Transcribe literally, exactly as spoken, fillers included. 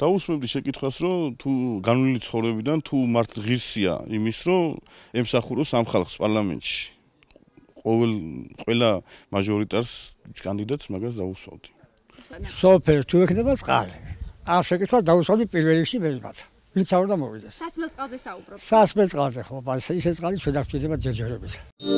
დავუსმებდი შეკითხვას, რომ თუ განვლილი ცხოვრებიდან თუ მართლ ღირსია იმის, რომ ემსახუროს ამ ხალხს პარლამენტში. ყოველ ყველა მაჟორიტარს კანდიდატს მაგას დავუსვავდი. სოფელს თუ ექნება წყალი. ამ შეკითხვას დავუსვავდი პირველ რიგში მეებად. ვინც არ უნდა მოვიდეს. სასმელ წყალზე საუბრობ. სასმელ წყალზე ხო, ისე წყალი ჩვენ არ გვჭირდება ჯერჯერობით.